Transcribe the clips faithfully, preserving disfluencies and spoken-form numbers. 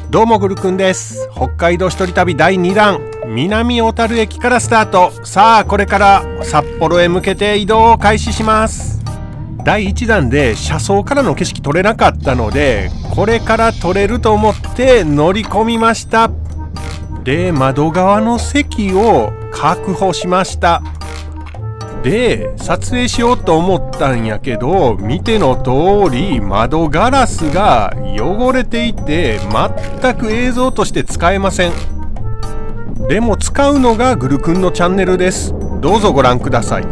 どうもぐるくんです。北海道一人旅だいにだん、南小樽駅からスタート。さあこれから札幌へ向けて移動を開始します。だいいちだんで車窓からの景色撮れなかったので、これから撮れると思って乗り込みました。で、窓側の席を確保しました。で、撮影しようと思ったんやけど、見ての通り窓ガラスが汚れていて全く映像として使えません。でも使うのがぐるくんのチャンネルです。どうぞご覧ください。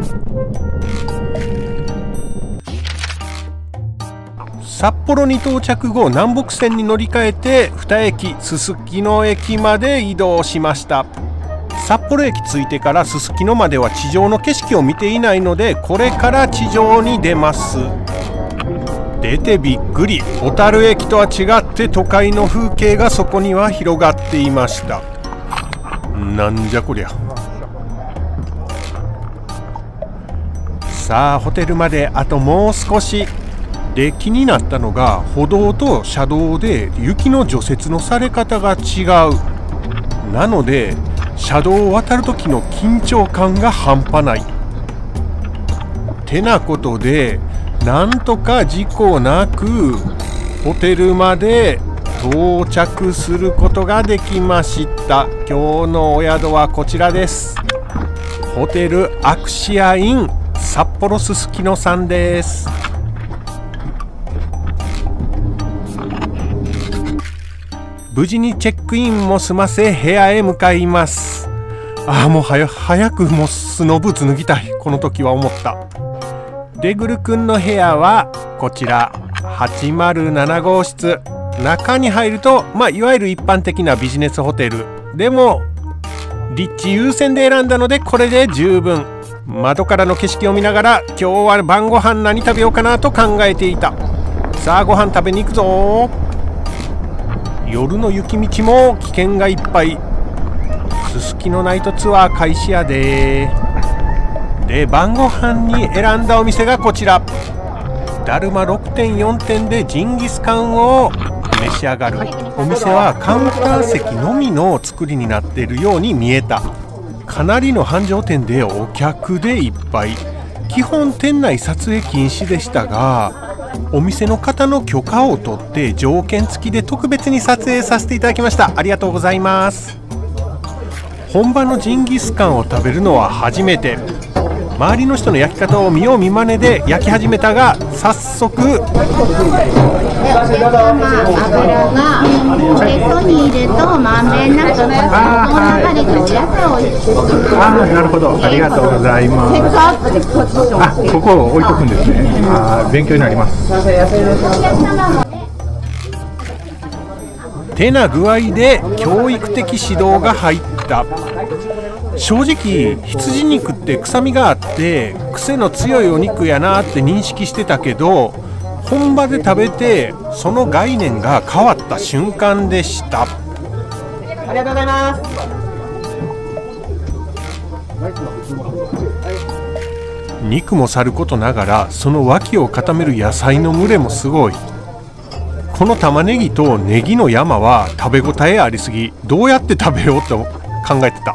札幌に到着後、南北線に乗り換えてに駅すすきの駅まで移動しました。札幌駅着いてからすすきのまでは地上の景色を見ていないので、これから地上に出ます。出てびっくり、小樽駅とは違って都会の風景がそこには広がっていました。なんじゃこりゃ。さあホテルまであともう少しで、気になったのが歩道と車道で雪の除雪のされ方が違う。なので車道を渡る時の緊張感が半端ない。てなことで、なんとか事故なくホテルまで到着することができました。今日のお宿はこちらです。ホテルアクシアイン札幌すすきのさんです。無事にチェックインも済ませ部屋へ向かいます。ああもうはや早くもうスノーブーツ脱ぎたい、この時は思った。でぐるくんの部屋はこちらはちまるななごうしつ。中に入ると、まあいわゆる一般的なビジネスホテルでも立地優先で選んだのでこれで十分。窓からの景色を見ながら今日は晩ご飯何食べようかなと考えていた。さあご飯食べに行くぞ。夜の雪道も危険がいっぱい。すすきのナイトツアー開始やで。で晩ご飯に選んだお店がこちら。だるま ろくてんよん 点でジンギスカンを召し上がる。お店はカウンター席のみの作りになっているように見えた。かなりの繁盛店でお客でいっぱい。基本店内撮影禁止でしたが、お店の方の許可を取って条件付きで特別に撮影させていただきました。ありがとうございます。本場のジンギスカンを食べるのは初めて。周りの人の焼き方を見よう見まねで焼き始めたが、早速お客様、油がポケットに入れるとまんべんなくこの中でください。美味しい。 ああ、なるほど、ありがとうございます。あ、ここを置いとくんですね。ああ、勉強になります。 てな具合で教育的指導が入った。正直羊肉って臭みがあって癖の強いお肉やなって認識してたけど、本場で食べてその概念が変わった瞬間でした。ありがとうございます。肉もさることながら、その脇を固める野菜の群れもすごい。この玉ねぎとネギの山は食べ応えありすぎ。どうやって食べようと考えてた。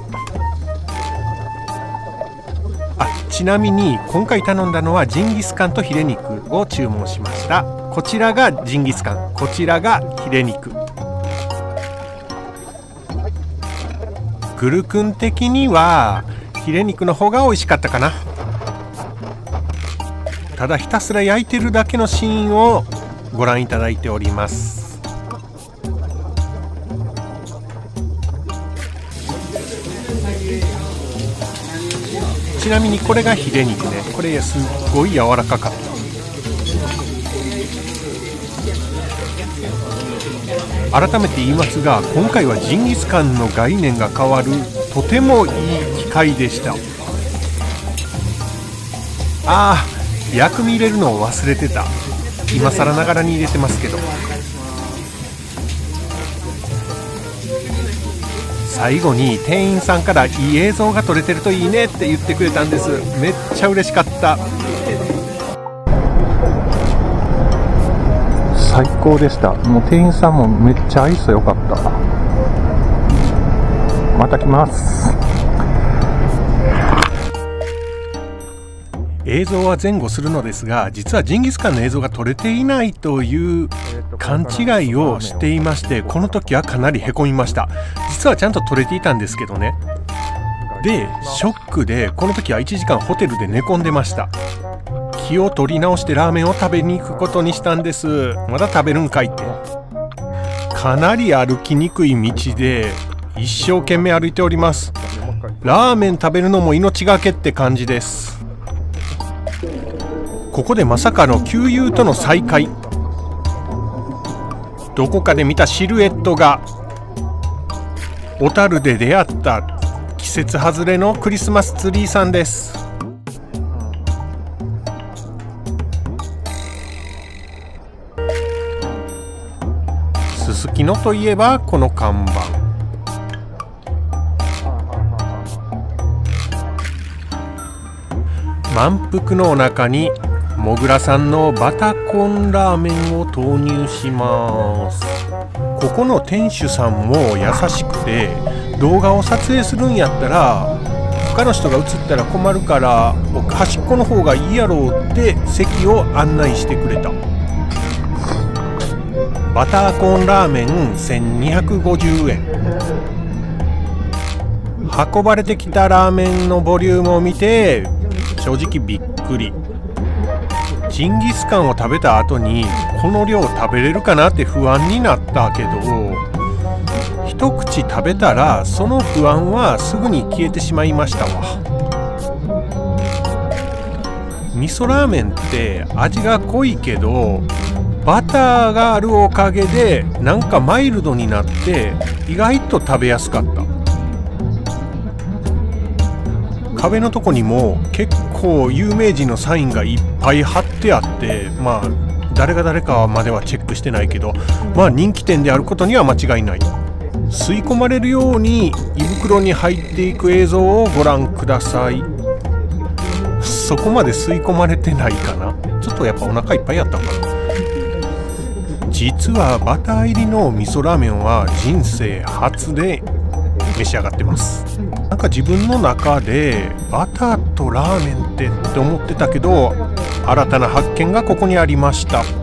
あ、ちなみに今回頼んだのはジンギスカンとヒレ肉を注文しました。こちらがジンギスカン、こちらがヒレ肉。ぐるくん的にはヒレ肉の方が美味しかったかな。ただひたすら焼いてるだけのシーンをご覧いただいております。ちなみにこれがヒレ肉ね。これすっごい柔らかかった。改めて言いますが、今回はジンギスカンの概念が変わるとてもいい機会でした。あー、薬味入れるのを忘れてた。今更ながらに入れてますけど、最後に店員さんからいい映像が撮れてるといいねって言ってくれたんです。めっちゃ嬉しかった。最高でした。もう店員さんもめっちゃ愛想良かった。また来ます。 映像は前後するのですが、実はジンギスカンの映像が撮れていないという勘違いをしていまして、この時はかなりへこみました。実はちゃんと撮れていたんですけどね。で、ショックでこの時はいちじかんホテルで寝込んでました。気を取り直してラーメンを食べに行くことにしたんです。まだ食べるんかいって。かなり歩きにくい道で一生懸命歩いております。ラーメン食べるのも命がけって感じです。ここでまさかの旧友との再会。どこかで見たシルエットが小樽で出会った季節外れのクリスマスツリーさんです。すすきのといえばこの看板。満腹のお腹にもぐらさんのバタコンラーメンを投入します。ここの店主さんも優しくて、動画を撮影するんやったら他の人が映ったら困るから端っこの方がいいやろうって席を案内してくれた。バターコーンラーメンせんにひゃくごじゅうえん。運ばれてきたラーメンのボリュームを見て正直びっくり。ジンギスカンを食べた後にこの量食べれるかなって不安になったけど、一口食べたらその不安はすぐに消えてしまいましたわ。味噌ラーメンって味が濃いけどバターがあるおかげでなんかマイルドになって意外と食べやすかった。壁のとこにも結構有名人のサインがいっぱい貼ってあって、まあ誰が誰かまではチェックしてないけど、まあ人気店であることには間違いない。吸い込まれるように胃袋に入っていく映像をご覧ください。そこまで吸い込まれてないかな。ちょっとやっぱお腹いっぱいやったかな。実はバター入りの味噌ラーメンは人生初で召し上がってます。なんか自分の中でバターとラーメンってって思ってたけど、新たな発見がここにありました。普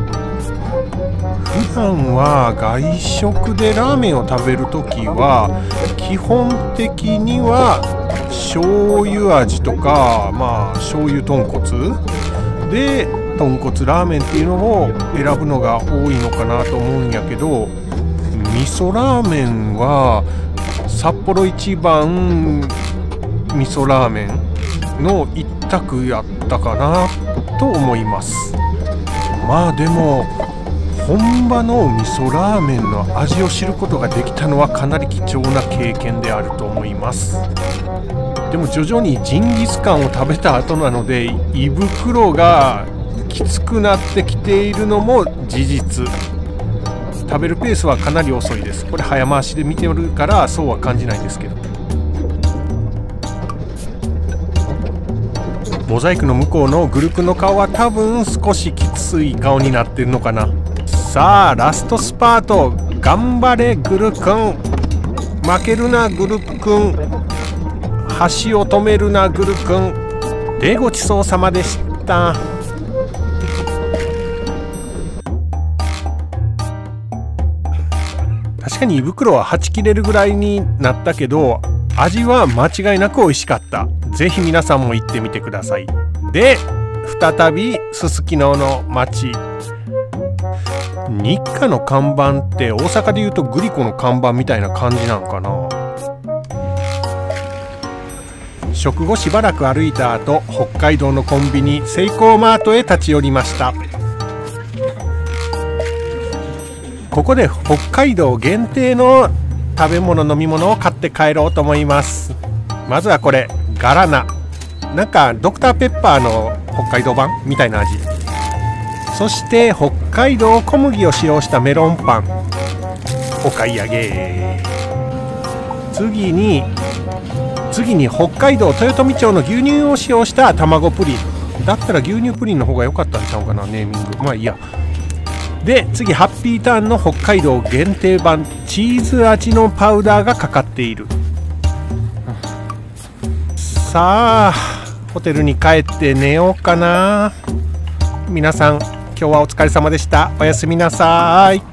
段は外食でラーメンを食べるときは基本的には醤油味とか、まあ醤油豚骨で豚骨ラーメンっていうのを選ぶのが多いのかなと思うんやけど、味噌ラーメンは札幌一番味噌ラーメンの一択やったかなと思います。まあでも本場の味噌ラーメンの味を知ることができたのはかなり貴重な経験であると思います。でも徐々にジンギスカンを食べた後なので胃袋がきつくなってきているのも事実。食べるペースはかなり遅いです。これ早回しで見てるからそうは感じないですけど、モザイクの向こうのグルクの顔は多分少しきつい顔になってるのかな。さあラストスパート、頑張れグルくん、負けるなグルくん、橋を止めるなグルくんでごちそうさまでした。確かに胃袋ははち切れるぐらいになったけど、味は間違いなく美味しかった。ぜひ皆さんも行ってみてください。で、再びすすきのの街。日課の看板って大阪でいうとグリコの看板みたいな感じなんかな。食後しばらく歩いた後、北海道のコンビニセイコーマートへ立ち寄りました。ここで北海道限定の食べ物飲み物を買って帰ろうと思います。まずはこれガラナ、なんかドクターペッパーの北海道版みたいな味。そして北海道小麦を使用したメロンパンお買い上げ。次に次に北海道豊富町の牛乳を使用した卵プリン。だったら牛乳プリンの方が良かったんちゃうかな、ネーミング。まあいいや。 で次ハッピーターンの北海道限定版チーズ味のパウダーがかかっている。さあホテルに帰って寝ようかな。皆さん今日はお疲れ様でした。おやすみなさい。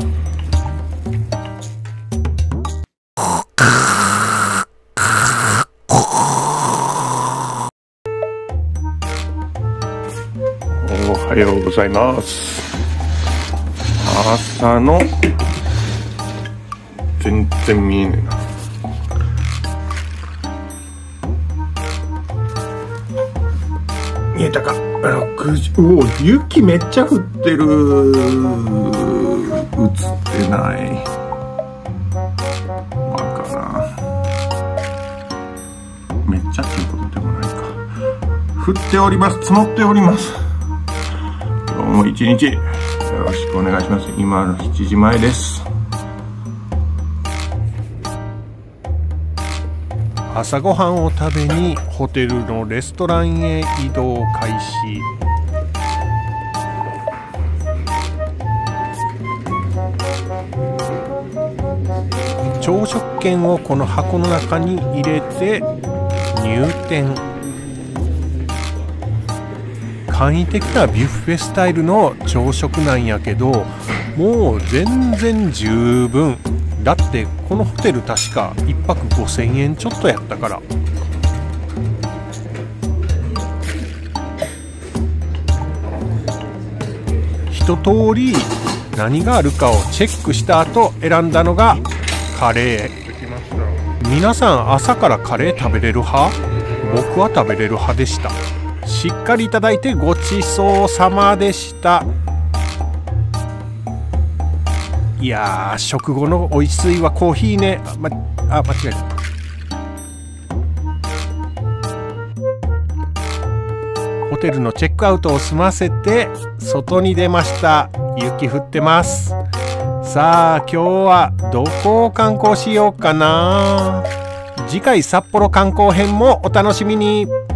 おはようございます。朝の全然見えねえな。見えたか。ろくじ、うお、雪めっちゃ降ってる。映ってない。わからん。めっちゃっていうことでもないか。降っております。積もっております。今日も一日よろしくお願いします。今のしちじまえです。朝ごはんを食べにホテルのレストランへ移動開始。朝食券をこの箱の中に入れて入店。簡易的なビュッフェスタイルの朝食なんやけど、もう全然十分。だってこのホテル確かいっぱくごせんえんちょっとやったから。一通り何があるかをチェックした後選んだのがカレー。皆さん朝からカレー食べれる派？僕は食べれる派でした。しっかりいただいてごちそうさまでした。いやー、食後のおいしいはコーヒーね。あ、ま、あ間違えた。ホテルのチェックアウトを済ませて外に出ました。雪降ってます。さあ今日はどこを観光しようかな。次回札幌観光編もお楽しみに。